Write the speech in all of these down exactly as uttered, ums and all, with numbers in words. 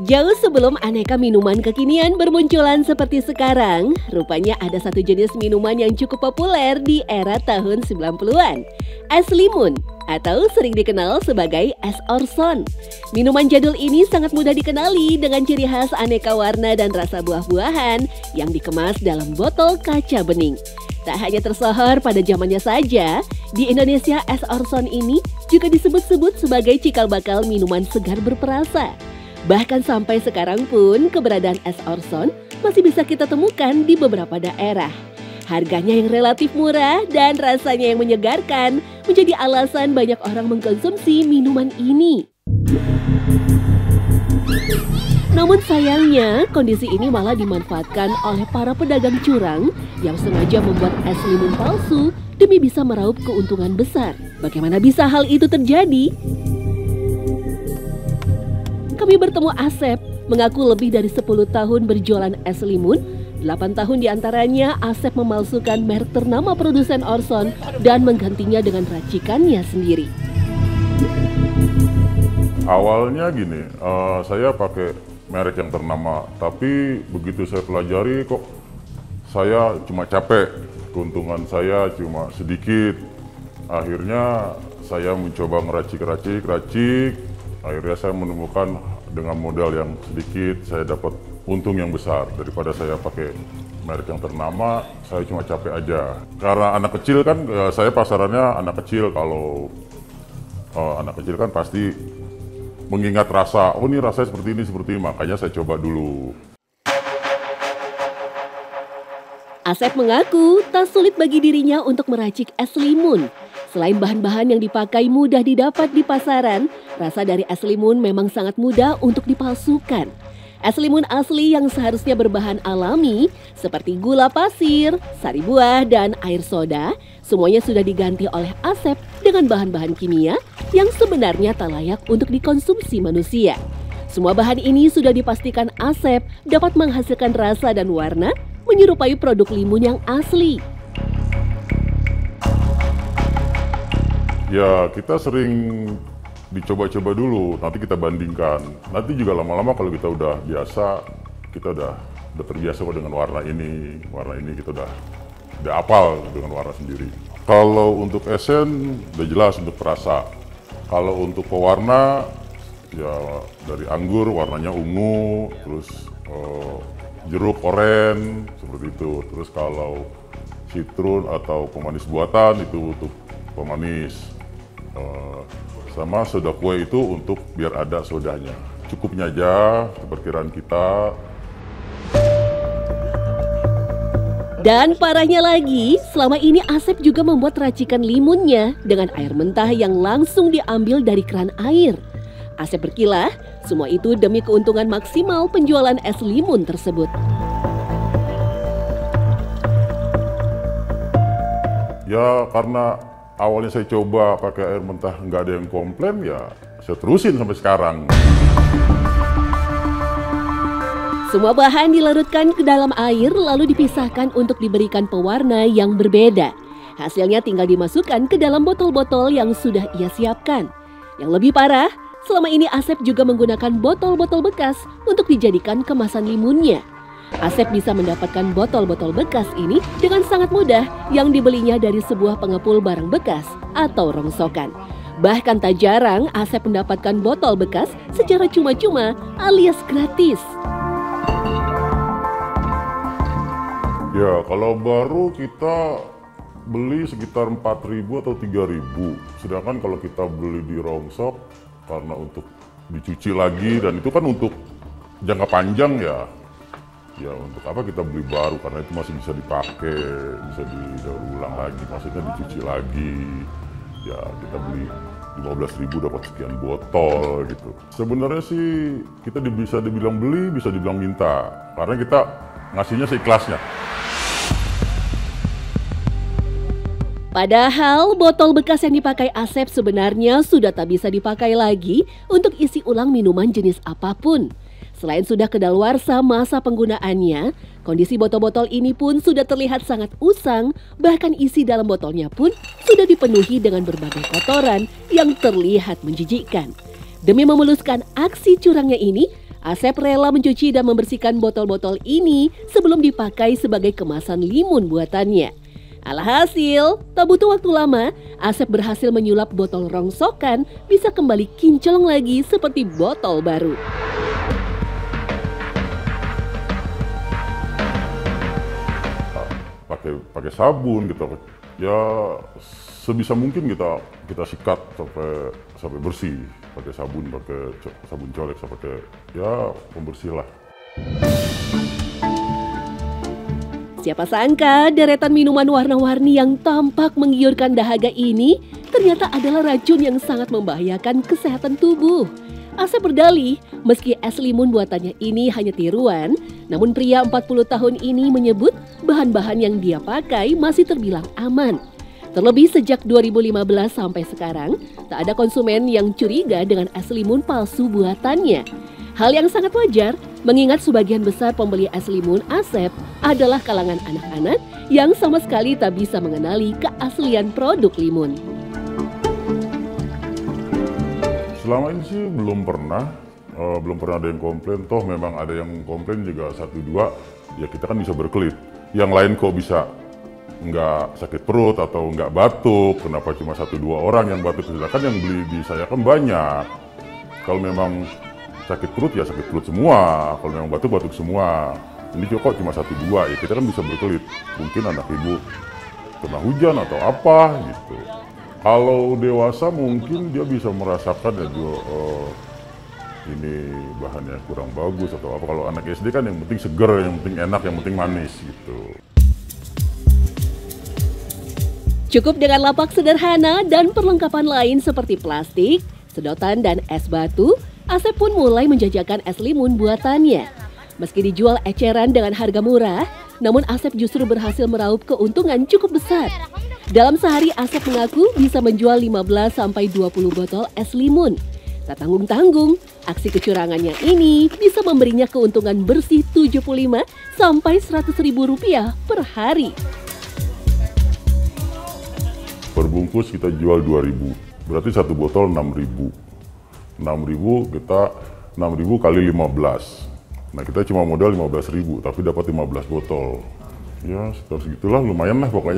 Jauh sebelum aneka minuman kekinian bermunculan seperti sekarang, rupanya ada satu jenis minuman yang cukup populer di era tahun sembilan puluhan. Es limun, atau sering dikenal sebagai es Orson. Minuman jadul ini sangat mudah dikenali dengan ciri khas aneka warna dan rasa buah-buahan yang dikemas dalam botol kaca bening. Tak hanya tersohor pada zamannya saja, di Indonesia es Orson ini juga disebut-sebut sebagai cikal bakal minuman segar berperasa. Bahkan sampai sekarang pun keberadaan es Orson masih bisa kita temukan di beberapa daerah. Harganya yang relatif murah dan rasanya yang menyegarkan menjadi alasan banyak orang mengkonsumsi minuman ini. Namun sayangnya kondisi ini malah dimanfaatkan oleh para pedagang curang yang sengaja membuat es limun palsu demi bisa meraup keuntungan besar. Bagaimana bisa hal itu terjadi? Kami bertemu Asep, mengaku lebih dari sepuluh tahun berjualan es limun. delapan tahun diantaranya Asep memalsukan merek ternama produsen Orson dan menggantinya dengan racikannya sendiri. Awalnya gini, uh, saya pakai merek yang ternama, tapi begitu saya pelajari kok saya cuma capek, keuntungan saya cuma sedikit. Akhirnya saya mencoba ngeracik-racik, racik, akhirnya saya menemukan dengan modal yang sedikit saya dapat untung yang besar daripada saya pakai merek yang ternama. Saya cuma capek aja. Karena anak kecil kan, saya pasarannya anak kecil. Kalau uh, anak kecil kan pasti mengingat rasa, oh ini rasanya seperti ini, seperti ini. Makanya saya coba dulu. Asep mengaku tak sulit bagi dirinya untuk meracik es limun. Selain bahan-bahan yang dipakai mudah didapat di pasaran, rasa dari es limun memang sangat mudah untuk dipalsukan. Es limun asli yang seharusnya berbahan alami seperti gula pasir, sari buah, dan air soda, semuanya sudah diganti oleh Asep dengan bahan-bahan kimia yang sebenarnya tak layak untuk dikonsumsi manusia. Semua bahan ini sudah dipastikan Asep dapat menghasilkan rasa dan warna menyerupai produk limun yang asli. Ya, kita sering dicoba-coba dulu, nanti kita bandingkan. Nanti juga lama-lama kalau kita udah biasa, kita udah, udah terbiasa dengan warna ini, warna ini kita udah, udah hafal dengan warna sendiri. Kalau untuk esen, udah jelas untuk perasa. Kalau untuk pewarna, ya dari anggur warnanya ungu, terus eh, jeruk oranye, seperti itu. Terus kalau citrun atau pemanis buatan itu untuk pemanis. Uh, sama soda kue itu untuk biar ada sodanya. Cukupnya aja, perkiraan kita. Dan parahnya lagi, selama ini Asep juga membuat racikan limunnya dengan air mentah yang langsung diambil dari keran air. Asep berkilah, semua itu demi keuntungan maksimal penjualan es limun tersebut. Ya karena awalnya saya coba pakai air mentah nggak ada yang komplain, ya saya terusin sampai sekarang. Semua bahan dilarutkan ke dalam air lalu dipisahkan untuk diberikan pewarna yang berbeda. Hasilnya tinggal dimasukkan ke dalam botol-botol yang sudah ia siapkan. Yang lebih parah, selama ini Asep juga menggunakan botol-botol bekas untuk dijadikan kemasan limunnya. Asep bisa mendapatkan botol-botol bekas ini dengan sangat mudah yang dibelinya dari sebuah pengepul barang bekas atau rongsokan. Bahkan tak jarang Asep mendapatkan botol bekas secara cuma-cuma alias gratis. Ya kalau baru kita beli sekitar empat ribu atau tiga ribu. Sedangkan kalau kita beli di rongsok karena untuk dicuci lagi dan itu kan untuk jangka panjang ya. Ya untuk apa kita beli baru, karena itu masih bisa dipakai, bisa didaur ulang lagi, maksudnya dicuci lagi. Ya kita beli lima belas ribu dapat sekian botol gitu. Sebenarnya sih kita bisa dibilang beli, bisa dibilang minta, karena kita ngasihnya seikhlasnya. Padahal botol bekas yang dipakai Asep sebenarnya sudah tak bisa dipakai lagi untuk isi ulang minuman jenis apapun. Selain sudah kedaluarsa masa penggunaannya, kondisi botol-botol ini pun sudah terlihat sangat usang, bahkan isi dalam botolnya pun sudah dipenuhi dengan berbagai kotoran yang terlihat menjijikkan. Demi memuluskan aksi curangnya ini, Asep rela mencuci dan membersihkan botol-botol ini sebelum dipakai sebagai kemasan limun buatannya. Alhasil, tak butuh waktu lama, Asep berhasil menyulap botol rongsokan bisa kembali kinclong lagi seperti botol baru. Pakai pakai sabun gitu, ya sebisa mungkin kita kita sikat sampai sampai bersih. Pakai sabun, pakai sabun colek, pakai ya pembersih lah. Siapa sangka deretan minuman warna-warni yang tampak menggiurkan dahaga ini ternyata adalah racun yang sangat membahayakan kesehatan tubuh. Asep berdalih, meski es limun buatannya ini hanya tiruan, namun pria empat puluh tahun ini menyebut bahan-bahan yang dia pakai masih terbilang aman. Terlebih sejak dua ribu lima belas sampai sekarang, tak ada konsumen yang curiga dengan es limun palsu buatannya. Hal yang sangat wajar, mengingat sebagian besar pembeli es limun Asep adalah kalangan anak-anak yang sama sekali tak bisa mengenali keaslian produk limun. Selama ini sih belum pernah, uh, belum pernah ada yang komplain. Toh memang ada yang komplain juga satu dua, ya kita kan bisa berkelit. Yang lain kok bisa nggak sakit perut atau nggak batuk, kenapa cuma satu dua orang yang batuk, sedangkan yang beli di saya kan banyak. Kalau memang sakit perut ya sakit perut semua, kalau memang batuk batuk semua. Ini kok cuma satu dua, ya kita kan bisa berkelit. Mungkin anak ibu kena hujan atau apa gitu. Kalau dewasa mungkin dia bisa merasakan ya juga oh, ini bahannya kurang bagus atau apa. Kalau anak S D kan yang penting seger, yang penting enak, yang penting manis gitu. Cukup dengan lapak sederhana dan perlengkapan lain seperti plastik, sedotan, dan es batu, Asep pun mulai menjajakan es limun buatannya. Meski dijual eceran dengan harga murah, namun Asep justru berhasil meraup keuntungan cukup besar. Dalam sehari Asep mengaku bisa menjual lima belas sampai dua puluh botol es limun. Tak tanggung-tanggung, aksi kecurangannya ini bisa memberinya keuntungan bersih tujuh puluh lima sampai seratus ribu rupiah per hari. Per bungkus kita jual dua ribu, berarti satu botol enam ribu. enam ribu kita enam ribu kali lima belas. Nah kita cuma modal lima belas ribu tapi dapat lima belas botol. Ya sekitar segitulah, lumayan lah pokoknya.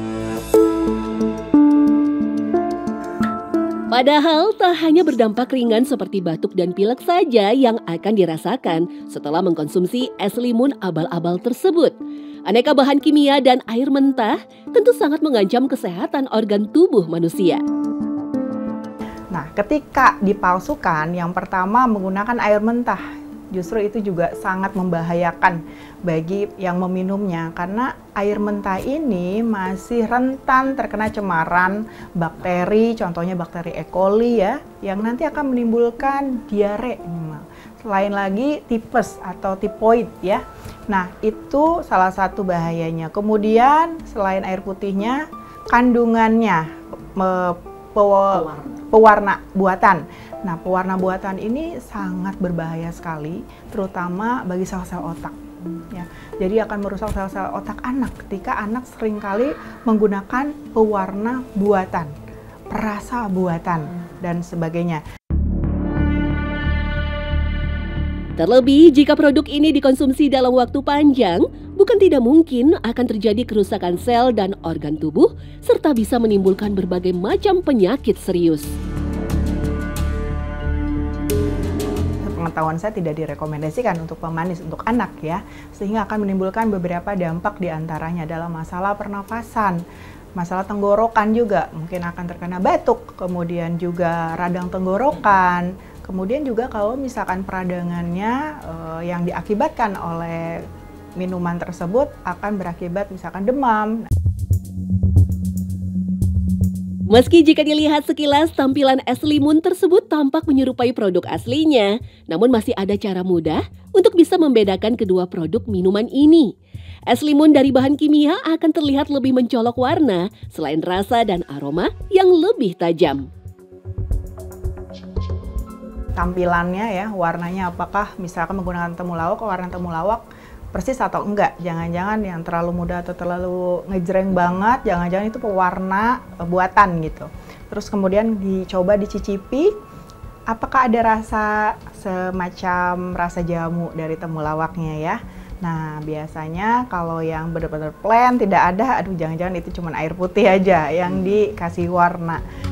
Padahal tak hanya berdampak ringan seperti batuk dan pilek saja yang akan dirasakan setelah mengkonsumsi es limun abal-abal tersebut. Aneka bahan kimia dan air mentah tentu sangat mengancam kesehatan organ tubuh manusia. Nah, ketika dipalsukan, yang pertama menggunakan air mentah, justru itu juga sangat membahayakan bagi yang meminumnya karena air mentah ini masih rentan terkena cemaran bakteri, contohnya bakteri E. coli ya, yang nanti akan menimbulkan diare. Selain lagi tipes atau tipoid ya. Nah, itu salah satu bahayanya. Kemudian selain air putihnya, kandungannya me, pewarna. pewarna buatan. Nah, pewarna buatan ini sangat berbahaya sekali, terutama bagi sel-sel otak. Ya, jadi akan merusak sel-sel otak anak ketika anak seringkali menggunakan pewarna buatan, perasa buatan, dan sebagainya. Terlebih jika produk ini dikonsumsi dalam waktu panjang, bukan tidak mungkin akan terjadi kerusakan sel dan organ tubuh, serta bisa menimbulkan berbagai macam penyakit serius. Pengetahuan saya tidak direkomendasikan untuk pemanis untuk anak ya, sehingga akan menimbulkan beberapa dampak diantaranya dalam masalah pernafasan, masalah tenggorokan juga, mungkin akan terkena batuk, kemudian juga radang tenggorokan, kemudian juga kalau misalkan peradangannya eh, yang diakibatkan oleh minuman tersebut akan berakibat misalkan demam. Meski jika dilihat sekilas tampilan es limun tersebut tampak menyerupai produk aslinya, namun masih ada cara mudah untuk bisa membedakan kedua produk minuman ini. Es limun dari bahan kimia akan terlihat lebih mencolok warna selain rasa dan aroma yang lebih tajam. Tampilannya ya, warnanya apakah misalkan menggunakan temulawak, warna temulawak persis atau enggak, jangan-jangan yang terlalu muda atau terlalu ngejreng banget, jangan-jangan itu pewarna buatan gitu. Terus kemudian dicoba dicicipi, apakah ada rasa semacam rasa jamu dari temulawaknya ya. Nah, biasanya kalau yang benar-benar plain tidak ada, aduh jangan-jangan itu cuma air putih aja yang dikasih warna.